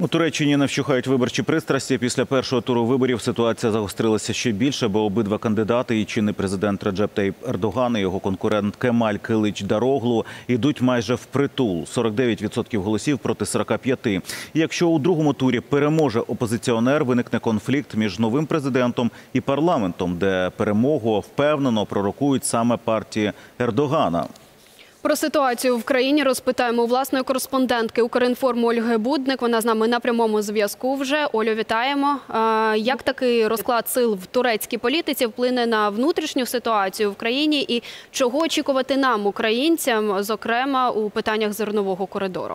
У Туреччині не вщухають виборчі пристрасті. Після першого туру виборів ситуація загострилася ще більше, бо обидва кандидати, і чинний президент Реджеп Таїп Ердоган і його конкурент Кемаль Килич-Дароглу, йдуть майже впритул. 49% голосів проти 45%. І якщо у другому турі переможе опозиціонер, виникне конфлікт між новим президентом і парламентом, де перемогу впевнено пророкують саме партії Ердогана. Про ситуацію в країні розпитаємо у власної кореспондентки Укрінформу Ольги Будник. Вона з нами на прямому зв'язку вже. Олю, вітаємо. Як такий розклад сил в турецькій політиці вплине на внутрішню ситуацію в країні і чого очікувати нам, українцям, зокрема у питаннях зернового коридору?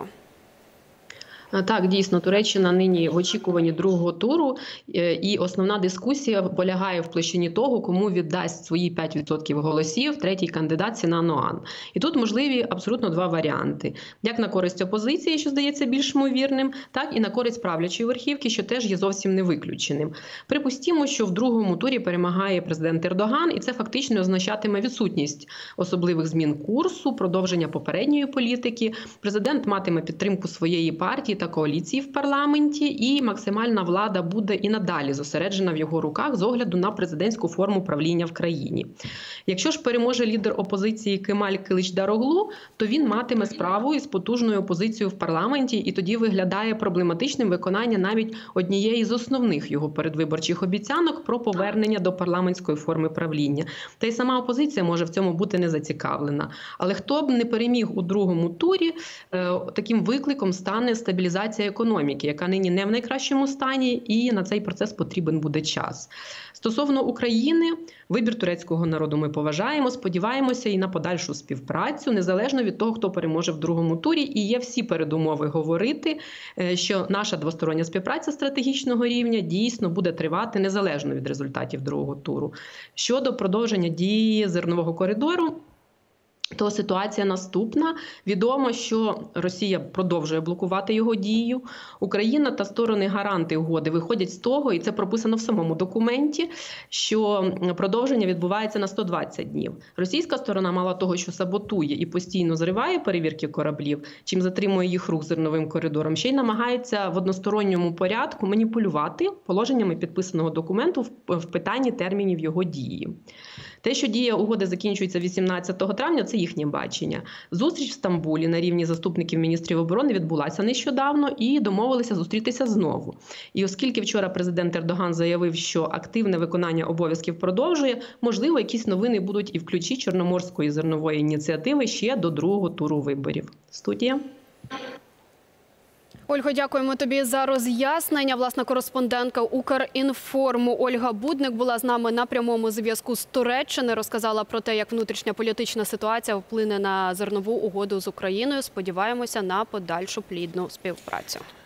Так, дійсно, Туреччина нині в очікуванні другого туру, і основна дискусія полягає в площині того, кому віддасть свої 5% голосів третій кандидат Сінан Оğan. І тут можливі абсолютно два варіанти. Як на користь опозиції, що здається більш ймовірним, так і на користь правлячої верхівки, що теж є зовсім не виключеним. Припустімо, що в другому турі перемагає президент Ердоган, і це фактично означатиме відсутність особливих змін курсу, продовження попередньої політики. Президент матиме підтримку своєї партії та коаліції в парламенті, і максимальна влада буде і надалі зосереджена в його руках з огляду на президентську форму правління в країні. Якщо ж переможе лідер опозиції Кемаль Килич-Дароглу, то він матиме справу із потужною опозицією в парламенті, і тоді виглядає проблематичним виконання навіть однієї з основних його передвиборчих обіцянок про повернення до парламентської форми правління. Та й сама опозиція може в цьому бути не зацікавлена. Але хто б не переміг у другому турі, таким викликом стане стабілізація економіки, яка нині не в найкращому стані, і на цей процес потрібен буде час. Стосовно України, вибір турецького народу ми поважаємо, сподіваємося і на подальшу співпрацю, незалежно від того, хто переможе в другому турі. І є всі передумови говорити, що наша двостороння співпраця стратегічного рівня дійсно буде тривати незалежно від результатів другого туру. Щодо продовження дії зернового коридору, то ситуація наступна. Відомо, що Росія продовжує блокувати його дію. Україна та сторони-гаранти угоди виходять з того, і це прописано в самому документі, що продовження відбувається на 120 днів. Російська сторона мало того, що саботує і постійно зриває перевірки кораблів, чим затримує їх рух зерновим коридором, ще й намагається в односторонньому порядку маніпулювати положеннями підписаного документу в питанні термінів його дії. Те, що дія угоди закінчується 18 травня, це їхнє бачення. Зустріч в Стамбулі на рівні заступників міністрів оборони відбулася нещодавно і домовилися зустрітися знову. І оскільки вчора президент Ердоган заявив, що активне виконання обов'язків продовжує, можливо, якісь новини будуть і в ключі Чорноморської зернової ініціативи ще до другого туру виборів. Студія. Ольго, дякуємо тобі за роз'яснення. Власна кореспондентка Укрінформу Ольга Будник була з нами на прямому зв'язку з Туреччини. Розказала про те, як внутрішня політична ситуація вплине на зернову угоду з Україною. Сподіваємося на подальшу плідну співпрацю.